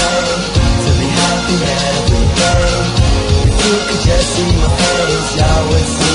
way to be happy every day. If you could just see my face, y'all would see